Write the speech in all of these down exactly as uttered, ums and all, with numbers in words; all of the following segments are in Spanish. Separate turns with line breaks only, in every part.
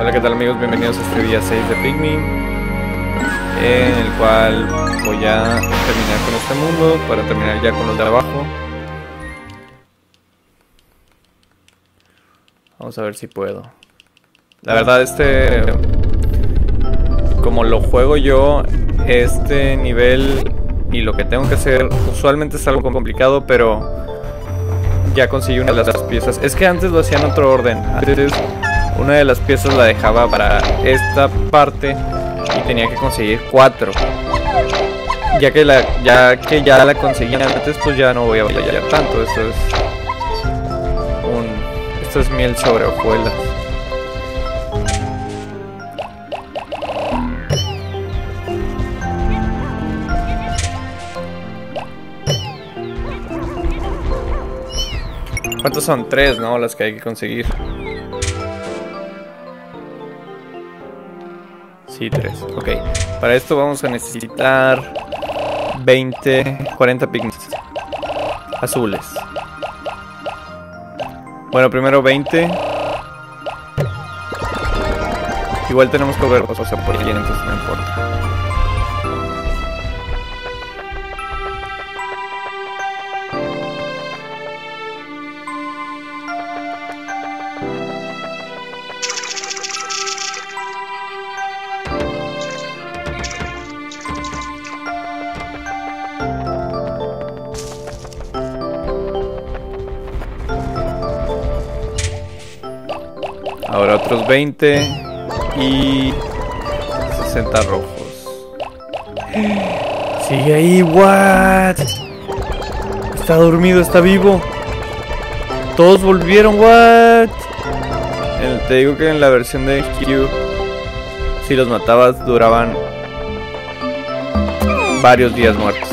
Hola, ¿qué tal amigos? Bienvenidos a este día seis de Pikmin, en el cual voy a terminar con este mundo para terminar ya con los de abajo. Vamos a ver si puedo. La verdad, este, como lo juego yo, este nivel y lo que tengo que hacer usualmente es algo complicado, pero ya conseguí una de las piezas. Es que antes lo hacía en otro orden. Antes una de las piezas la dejaba para esta parte y tenía que conseguir cuatro. Ya que la, ya que ya la conseguí antes, pues ya no voy a batallar tanto. Esto es un, esto es miel sobre hojuelas. ¿Cuántos son? Tres, ¿no? Las que hay que conseguir. Sí, tres. Ok. Para esto vamos a necesitar veinte, cuarenta pigments azules. Bueno, primero veinte. Igual tenemos que ver cosas por aquí, entonces no importa. Ahora otros veinte y sesenta rojos. Sigue ahí, what? Está dormido, está vivo. Todos volvieron, what? El, te digo que en la versión de Q, si los matabas duraban varios días muertos.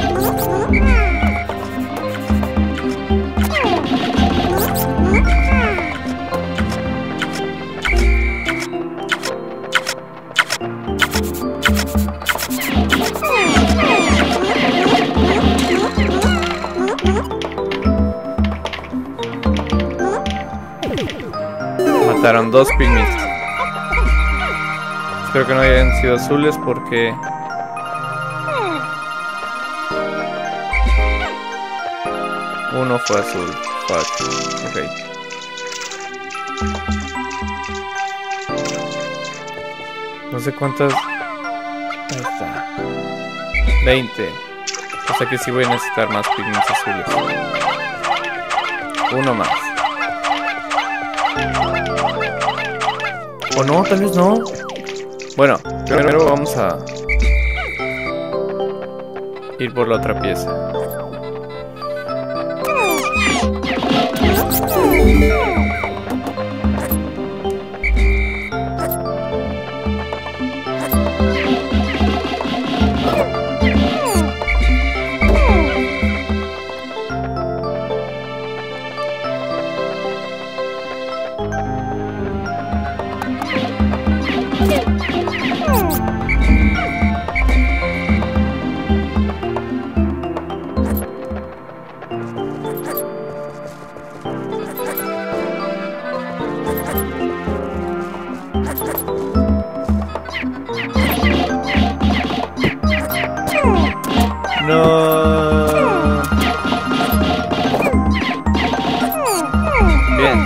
Mataron dos pigments. Espero que no hayan sido azules porque uno fue azul. Fuck. Ok. No sé cuántas. Ahí está. veinte. O sea que sí voy a necesitar más pigments azules. Uno más. O no, tal vez no. Bueno, primero vamos a ir por la otra pieza. No. Bien.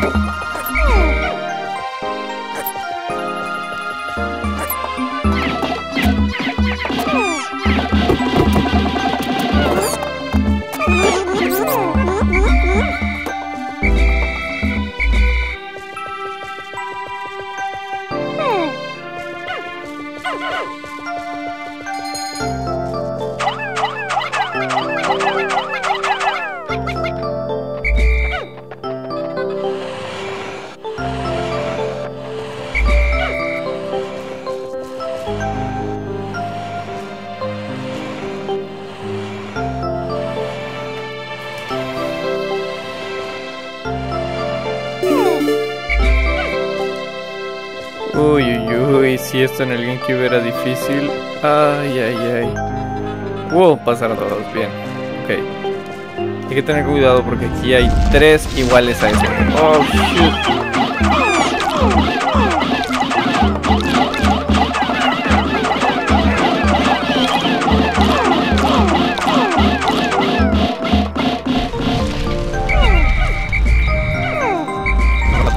Uy, uy, uy, si esto en el GameCube era difícil. Ay, ay, ay. Wow, pasaron todos bien. Ok. Hay que tener cuidado porque aquí hay tres iguales a ese. Oh, shoot.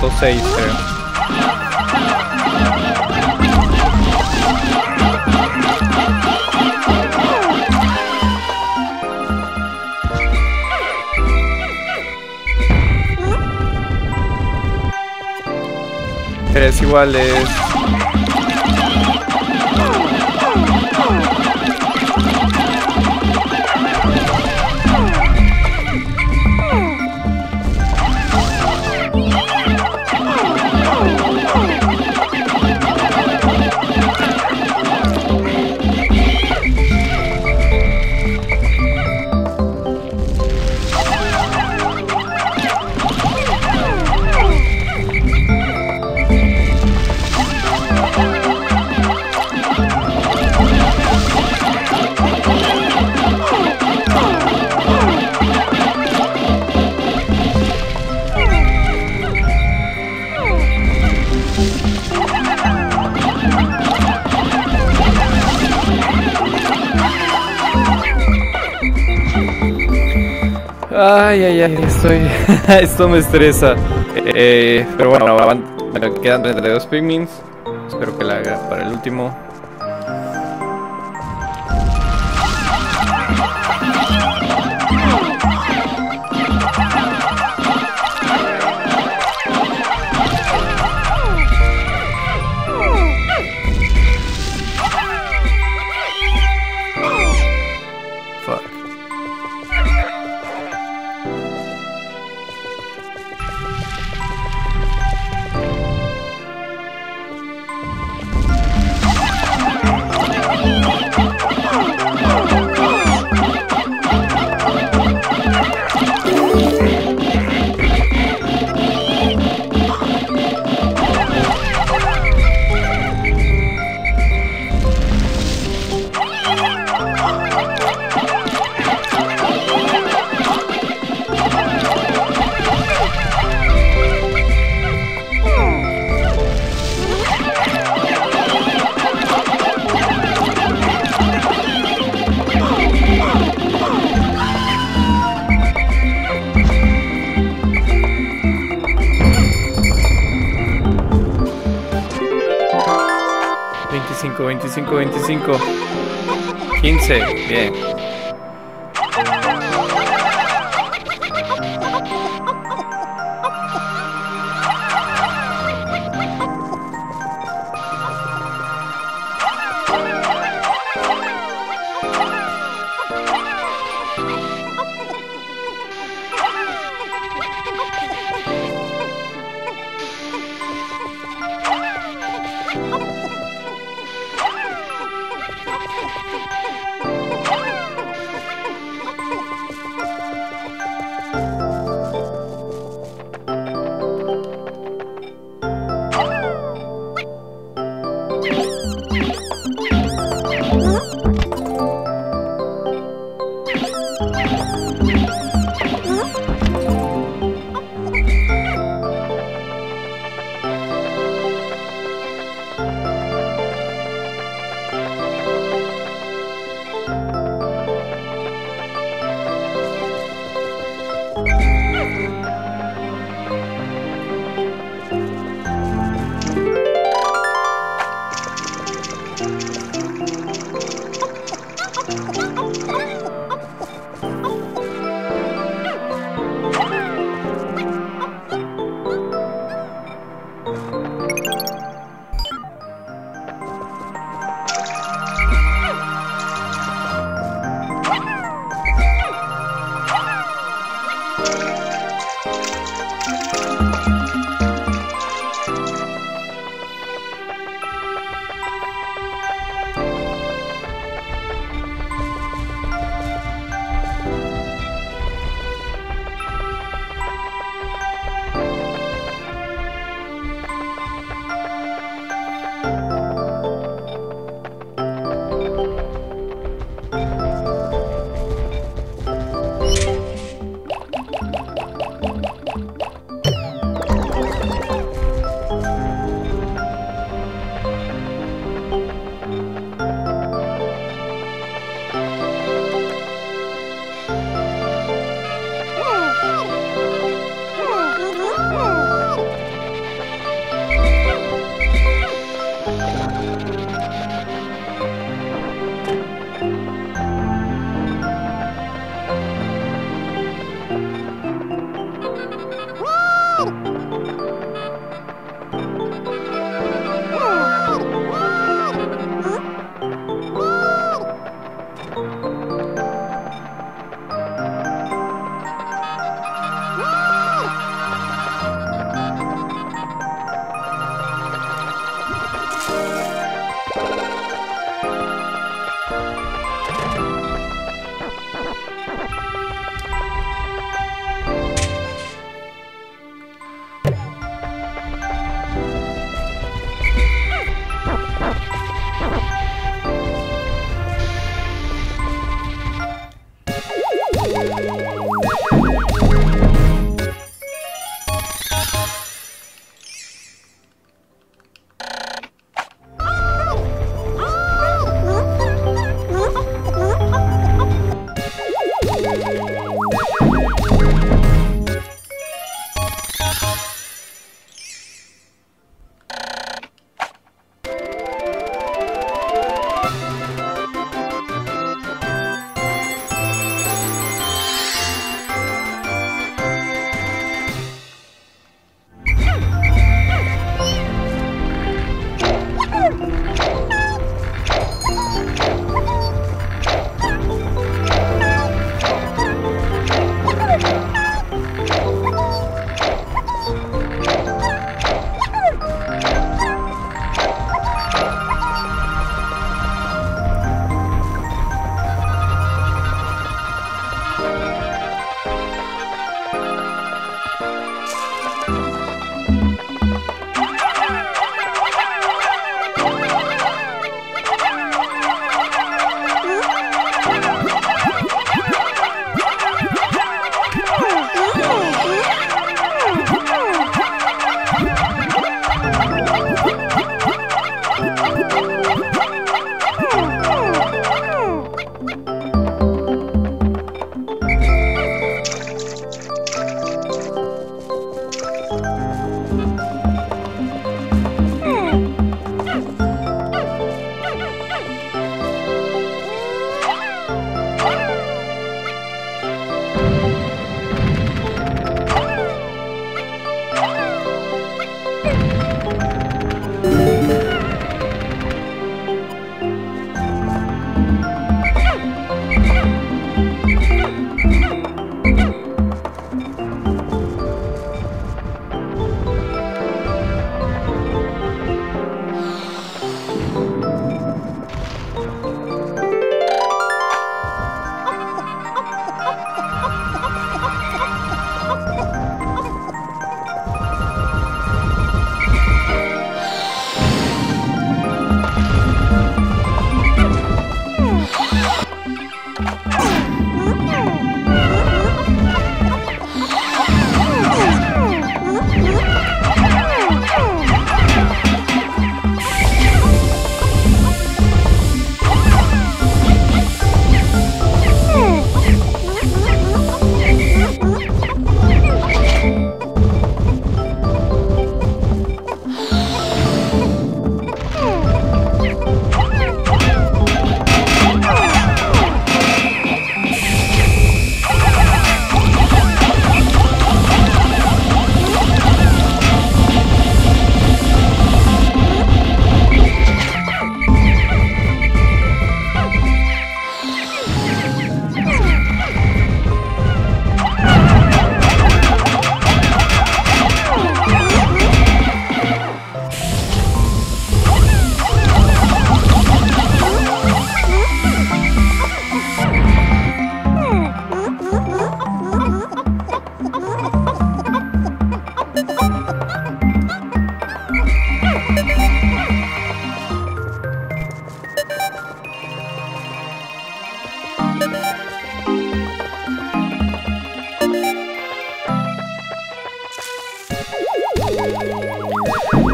o seis, creo. Tres iguales. Ay, ay, ay, estoy... esto me estresa. Eh, pero bueno, van... quedan treinta y dos Pikmins. Espero que la haga para el último. veinticinco, veinticinco, veinticinco. quince, bien.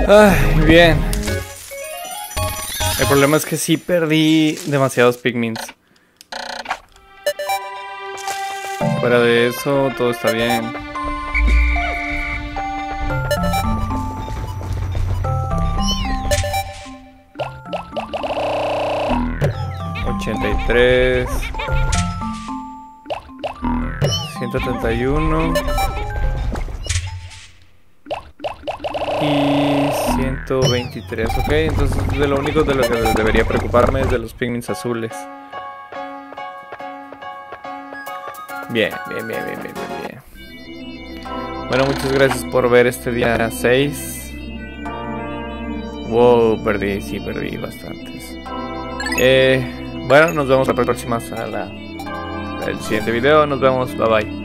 Ay, bien. El problema es que sí perdí demasiados pigmins. Fuera de eso, todo está bien. ochenta y tres. ciento treinta y uno. Y ciento veintitrés, ok, entonces de lo único de lo que debería preocuparme es de los pigments azules. Bien, bien, bien, bien, bien, bien, bien. Bueno, muchas gracias por ver este día seis. Wow, perdí, sí, perdí bastantes. Eh, bueno, nos vemos la próxima a la, el siguiente video, nos vemos, bye bye.